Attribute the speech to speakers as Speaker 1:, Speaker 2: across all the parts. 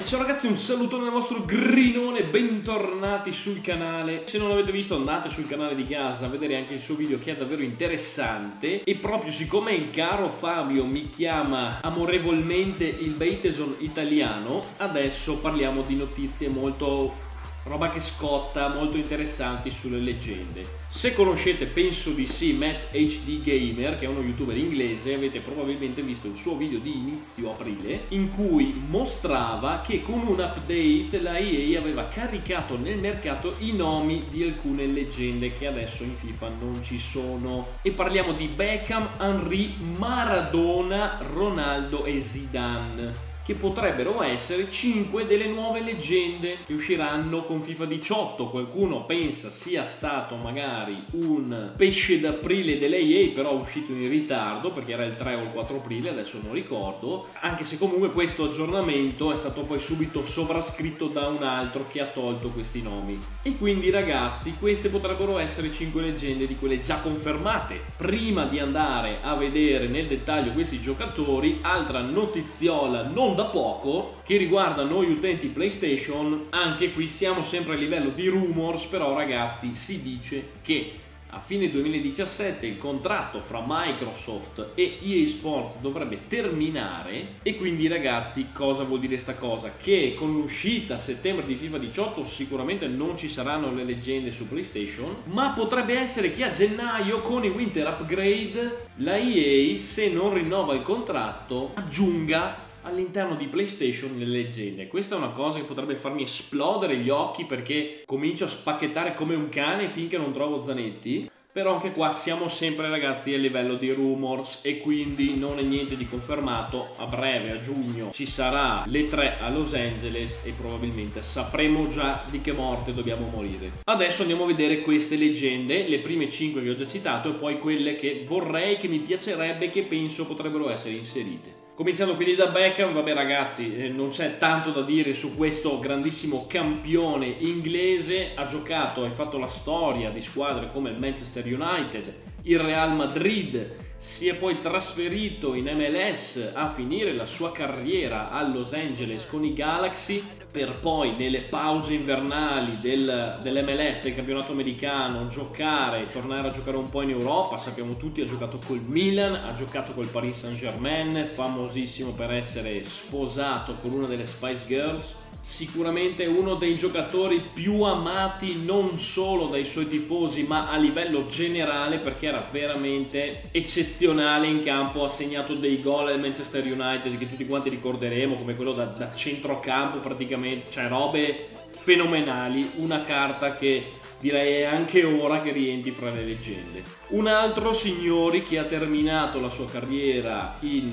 Speaker 1: Ciao ragazzi, un saluto nel vostro grinone, bentornati sul canale. Se non l'avete visto andate sul canale di Gasa a vedere anche il suo video che è davvero interessante. E proprio siccome il caro Fabio mi chiama amorevolmente il Bateson italiano, adesso parliamo di notizie molto... roba che scotta, molto interessanti sulle leggende. Se conoscete, penso di sì, Matt HD Gamer, che è uno youtuber inglese, avete probabilmente visto il suo video di inizio aprile in cui mostrava che con un update la EA aveva caricato nel mercato i nomi di alcune leggende che adesso in FIFA non ci sono. E parliamo di Beckham, Henry, Maradona, Ronaldo e Zidane, che potrebbero essere 5 delle nuove leggende che usciranno con FIFA 18. Qualcuno pensa sia stato magari un pesce d'aprile delle EA, però uscito in ritardo perché era il 3 o il 4 aprile, adesso non ricordo, anche se comunque questo aggiornamento è stato poi subito sovrascritto da un altro che ha tolto questi nomi. E quindi ragazzi, queste potrebbero essere 5 leggende di quelle già confermate. Prima di andare a vedere nel dettaglio questi giocatori, altra notiziola non da poco che riguarda noi utenti PlayStation. Anche qui siamo sempre a livello di rumors, però ragazzi si dice che a fine 2017 il contratto fra Microsoft e EA Sports dovrebbe terminare. E quindi ragazzi, cosa vuol dire sta cosa? Che con l'uscita a settembre di FIFA 18 sicuramente non ci saranno le leggende su PlayStation, ma potrebbe essere che a gennaio con i Winter Upgrade la EA, se non rinnova il contratto, aggiunga all'interno di PlayStation le leggende. Questa è una cosa che potrebbe farmi esplodere gli occhi, perché comincio a spacchettare come un cane finché non trovo Zanetti. Però anche qua siamo sempre ragazzi a livello di rumors e quindi non è niente di confermato. A breve, a giugno, ci sarà l'E3 a Los Angeles e probabilmente sapremo già di che morte dobbiamo morire. Adesso andiamo a vedere queste leggende, le prime 5 che ho già citato e poi quelle che vorrei, che mi piacerebbe, che penso potrebbero essere inserite. Cominciando quindi da Beckham. Vabbè ragazzi, non c'è tanto da dire su questo grandissimo campione inglese. Ha giocato e fatto la storia di squadre come il Manchester United, il Real Madrid, si è poi trasferito in MLS a finire la sua carriera a Los Angeles con i Galaxy, per poi nelle pause invernali dell'MLS, del campionato americano, giocare e tornare a giocare un po' in Europa. Sappiamo tutti, ha giocato col Milan, ha giocato col Paris Saint-Germain, famosissimo per essere sposato con una delle Spice Girls. Sicuramente uno dei giocatori più amati non solo dai suoi tifosi ma a livello generale, perché era veramente eccezionale in campo. Ha segnato dei gol al Manchester United che tutti quanti ricorderemo, come quello da centrocampo praticamente, cioè robe fenomenali. Una carta che direi è anche ora che rientri fra le leggende. Un altro signori che ha terminato la sua carriera in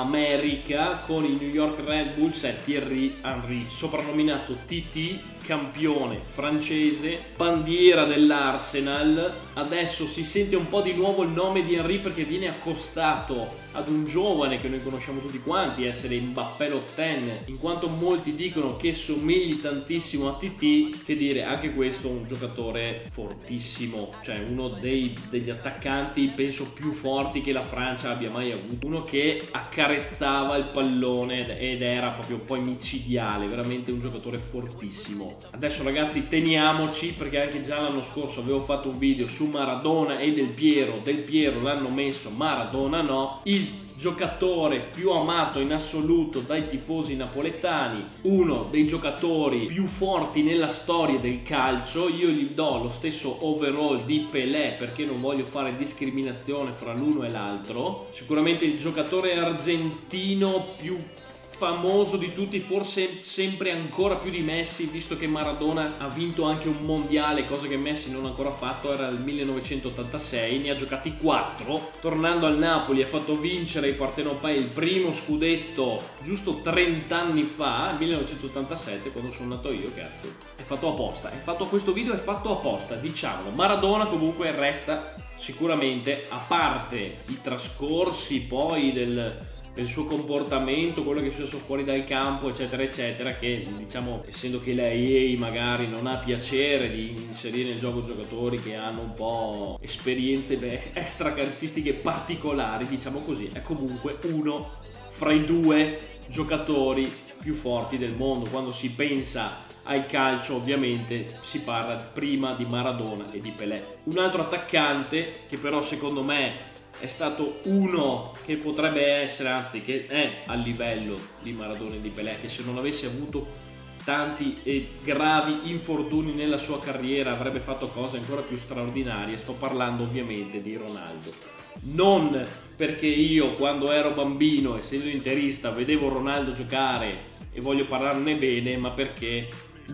Speaker 1: America con i New York Red Bulls è Thierry Henry, soprannominato TT, campione francese, bandiera dell'Arsenal. Adesso si sente un po' di nuovo il nome di Henry perché viene accostato ad un giovane che noi conosciamo tutti quanti essere Mbappé Lotten, in quanto molti dicono che somigli tantissimo a TT. Che dire, anche questo un giocatore fortissimo, cioè uno degli attaccanti penso più forti che la Francia abbia mai avuto, uno che accarezzava il pallone ed era proprio poi micidiale, veramente un giocatore fortissimo. Adesso ragazzi teniamoci, perché anche già l'anno scorso avevo fatto un video su Maradona e Del Piero l'hanno messo, Maradona no. Il giocatore più amato in assoluto dai tifosi napoletani, uno dei giocatori più forti nella storia del calcio. Io gli do lo stesso overall di Pelé perché non voglio fare discriminazione fra l'uno e l'altro. Sicuramente il giocatore argentino più famoso di tutti, forse sempre ancora più di Messi, visto che Maradona ha vinto anche un mondiale, cosa che Messi non ha ancora fatto, era il 1986, ne ha giocati 4, tornando al Napoli ha fatto vincere ai Partenopei il primo scudetto giusto 30 anni fa, 1987, quando sono nato io. Cazzo, è fatto apposta, è fatto questo video, è fatto apposta, diciamolo. Maradona comunque resta sicuramente, a parte i trascorsi poi del suo comportamento, quello che è successo fuori dal campo eccetera eccetera, che diciamo, essendo che la EA magari non ha piacere di inserire nel gioco giocatori che hanno un po' esperienze extra calcistiche particolari, diciamo così, è comunque uno fra i due giocatori più forti del mondo. Quando si pensa al calcio ovviamente si parla prima di Maradona e di Pelé. Un altro attaccante che però secondo me è stato uno che potrebbe essere, anzi che è a livello di Maradona e di Pelé, che se non avesse avuto tanti e gravi infortuni nella sua carriera avrebbe fatto cose ancora più straordinarie. Sto parlando ovviamente di Ronaldo. Non perché io quando ero bambino, essendo interista, vedevo Ronaldo giocare e voglio parlarne bene, ma perché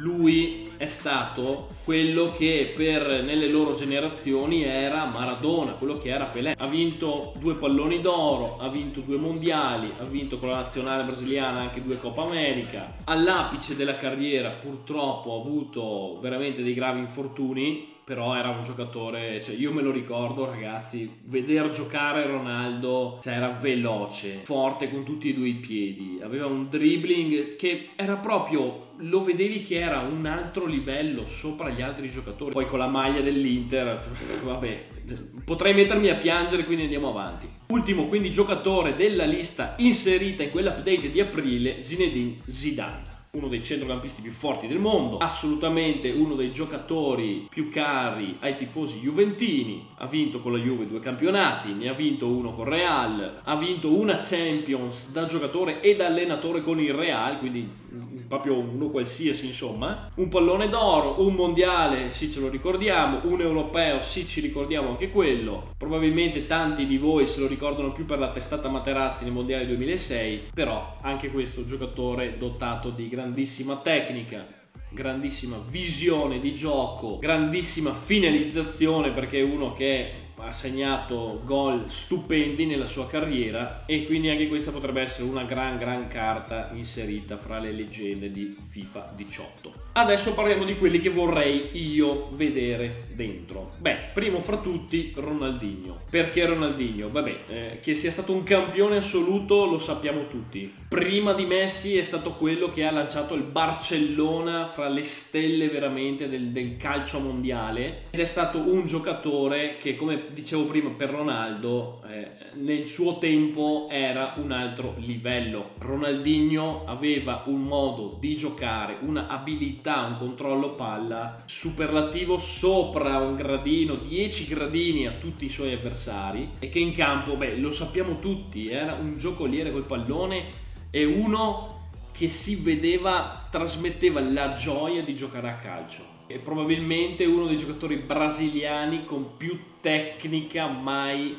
Speaker 1: lui è stato quello che nelle loro generazioni era Maradona, quello che era Pelé. Ha vinto 2 palloni d'oro, ha vinto 2 mondiali, ha vinto con la nazionale brasiliana anche 2 Coppa America. All'apice della carriera purtroppo ha avuto veramente dei gravi infortuni, però era un giocatore, cioè io me lo ricordo ragazzi, veder giocare Ronaldo, cioè era veloce, forte con tutti e 2 i piedi, aveva un dribbling che era proprio, lo vedevi che era un altro livello sopra gli altri giocatori. Poi con la maglia dell'Inter, vabbè, potrei mettermi a piangere, quindi andiamo avanti. Ultimo quindi giocatore della lista inserita in quell'update di aprile, Zinedine Zidane. Uno dei centrocampisti più forti del mondo, assolutamente uno dei giocatori più cari ai tifosi juventini. Ha vinto con la Juve 2 campionati, ne ha vinto uno con Real, ha vinto una Champions da giocatore e da allenatore con il Real, quindi proprio uno qualsiasi insomma. Un pallone d'oro, un mondiale, sì ce lo ricordiamo, un europeo, sì ci ricordiamo anche quello. Probabilmente tanti di voi se lo ricordano più per la testata Materazzi nel mondiale 2006, però anche questo giocatore dotato di grandissima tecnica, grandissima visione di gioco, grandissima finalizzazione, perché è uno che ha segnato gol stupendi nella sua carriera e quindi anche questa potrebbe essere una gran carta inserita fra le leggende di FIFA 18. Adesso parliamo di quelli che vorrei io vedere dentro. Beh, primo fra tutti Ronaldinho. Perché Ronaldinho? Vabbè, che sia stato un campione assoluto lo sappiamo tutti. Prima di Messi è stato quello che ha lanciato il Barcellona fra le stelle veramente del calcio mondiale, ed è stato un giocatore che, come dicevo prima per Ronaldo, nel suo tempo era un altro livello. Ronaldinho aveva un modo di giocare, una abilità, un controllo palla superlativo, sopra un gradino, 10 gradini a tutti i suoi avversari, e che in campo, beh, lo sappiamo tutti, era un giocoliere col pallone e uno che si vedeva, trasmetteva la gioia di giocare a calcio. È probabilmente uno dei giocatori brasiliani con più tecnica mai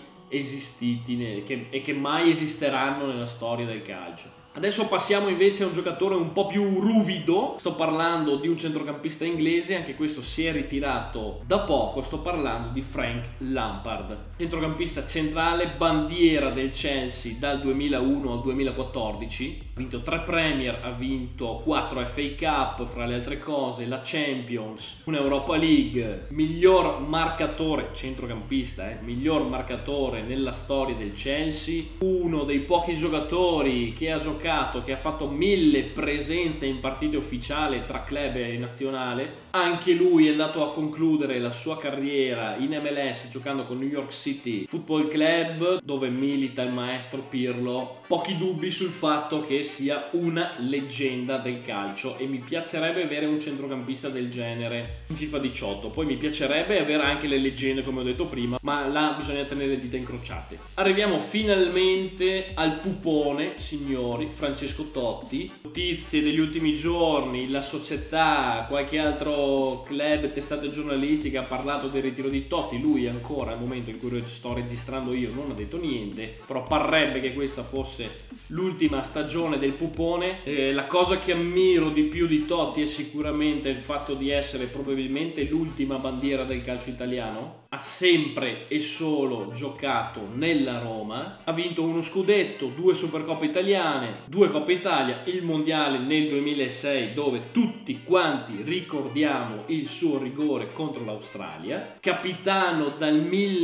Speaker 1: esistiti e che mai esisteranno nella storia del calcio. Adesso passiamo invece a un giocatore un po' più ruvido. Sto parlando di un centrocampista inglese, anche questo si è ritirato da poco. Sto parlando di Frank Lampard, centrocampista centrale, bandiera del Chelsea dal 2001 al 2014. Ha vinto 3 Premier, ha vinto 4 FA Cup, fra le altre cose la Champions, un'Europa League, miglior marcatore, centrocampista, miglior marcatore nella storia del Chelsea, uno dei pochi giocatori che ha giocato, che ha fatto 1000 presenze in partite ufficiali tra club e nazionale. Anche lui è andato a concludere la sua carriera in MLS giocando con New York City Football Club, dove milita il maestro Pirlo. Pochi dubbi sul fatto che sia una leggenda del calcio, e mi piacerebbe avere un centrocampista del genere in FIFA 18. Poi mi piacerebbe avere anche le leggende, come ho detto prima, ma là bisogna tenere le dita incrociate. Arriviamo finalmente al pupone, signori, Francesco Totti. Notizie degli ultimi giorni, la società, qualche altro club, testata giornalistica ha parlato del ritiro di Totti. Lui ancora, al momento in cui sto registrando io, non ha detto niente, però parrebbe che questa fosse l'ultima stagione del pupone. La cosa che ammiro di più di Totti è sicuramente il fatto di essere probabilmente l'ultima bandiera del calcio italiano. Ha sempre e solo giocato nella Roma, ha vinto uno scudetto, 2 Supercoppe italiane, 2 Coppe Italia, il mondiale nel 2006 dove tutti quanti ricordiamo il suo rigore contro l'Australia, capitano dal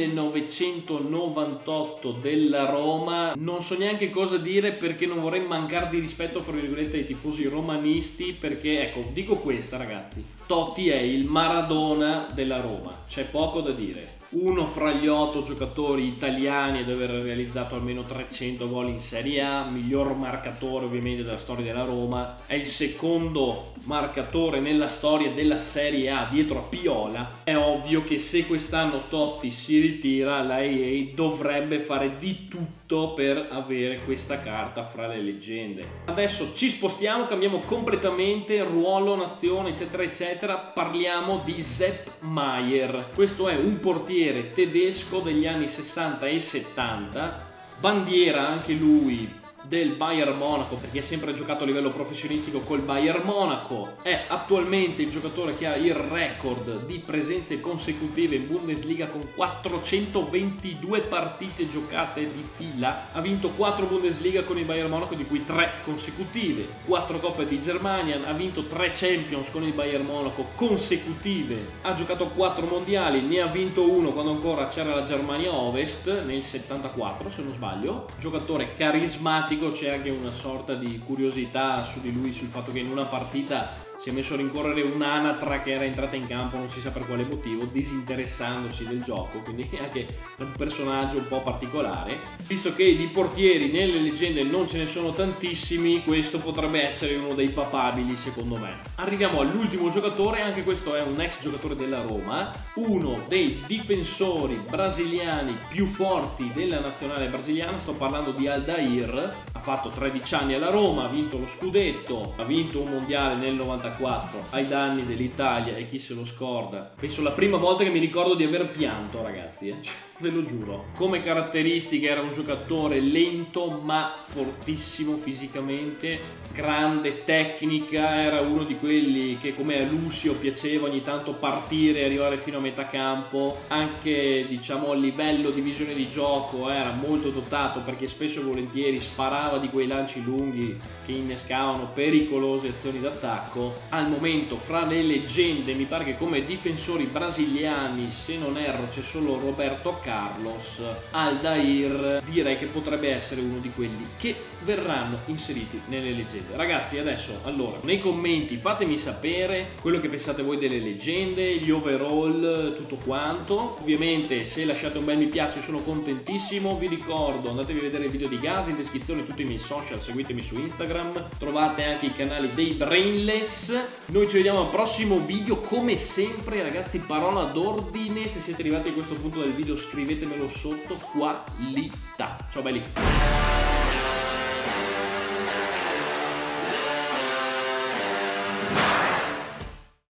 Speaker 1: 1998 della Roma. Non so neanche cosa dire, perché non vorrei mancare di rispetto fra virgolette ai tifosi romanisti, perché ecco, dico questa ragazzi, Totti è il Maradona della Roma, c'è poco da dire. uno fra gli 8 giocatori italiani ad aver realizzato almeno 300 gol in Serie A, miglior marcatore ovviamente della storia della Roma, è il secondo marcatore nella storia della Serie A dietro a Piola. È ovvio che se quest'anno Totti si ritira, la EA dovrebbe fare di tutto per avere questa carta fra le leggende. Adesso ci spostiamo, cambiamo completamente ruolo, nazione, eccetera eccetera. Parliamo di Sepp Maier. Questo è un portiere tedesco degli anni 60 e 70, bandiera anche lui del Bayern Monaco, perché ha sempre giocato a livello professionistico col Bayern Monaco. È attualmente il giocatore che ha il record di presenze consecutive in Bundesliga con 422 partite giocate di fila. Ha vinto 4 Bundesliga con il Bayern Monaco, di cui 3 consecutive, 4 Coppe di Germania, ha vinto 3 Champions con il Bayern Monaco consecutive, ha giocato 4 mondiali, ne ha vinto uno quando ancora c'era la Germania Ovest nel 74 se non sbaglio. Giocatore carismatico, c'è anche una sorta di curiosità su di lui, sul fatto che in una partita si è messo a rincorrere un'anatra che era entrata in campo non si sa per quale motivo, disinteressandosi del gioco, quindi anche un personaggio un po' particolare. Visto che di portieri nelle leggende non ce ne sono tantissimi, questo potrebbe essere uno dei papabili secondo me. Arriviamo all'ultimo giocatore, anche questo è un ex giocatore della Roma, uno dei difensori brasiliani più forti della nazionale brasiliana. Sto parlando di Aldair. Ha fatto 13 anni alla Roma, ha vinto lo scudetto, ha vinto un mondiale nel 94 ai danni dell'Italia, e chi se lo scorda. Penso la prima volta che mi ricordo di aver pianto, ragazzi, ve lo giuro. Come caratteristiche era un giocatore lento ma fortissimo fisicamente, grande tecnica, era uno di quelli che come a Lucio piaceva ogni tanto partire e arrivare fino a metà campo. Anche diciamo a livello di visione di gioco era molto dotato, perché spesso e volentieri sparava di quei lanci lunghi che innescavano pericolose azioni d'attacco. Al momento fra le leggende mi pare che come difensori brasiliani, se non erro, c'è solo Roberto Carlos. Aldair direi che potrebbe essere uno di quelli che verranno inseriti nelle leggende. Ragazzi, adesso allora nei commenti fatemi sapere quello che pensate voi delle leggende, gli overall, tutto quanto. Ovviamente se lasciate un bel mi piace sono contentissimo. Vi ricordo, andatevi a vedere il video di Gaza, in descrizione tutti i miei social, seguitemi su Instagram, trovate anche i canali dei Brainless. Noi ci vediamo al prossimo video, come sempre ragazzi, parola d'ordine: se siete arrivati a questo punto del video scrivetemelo sotto, qualità. Ciao belli.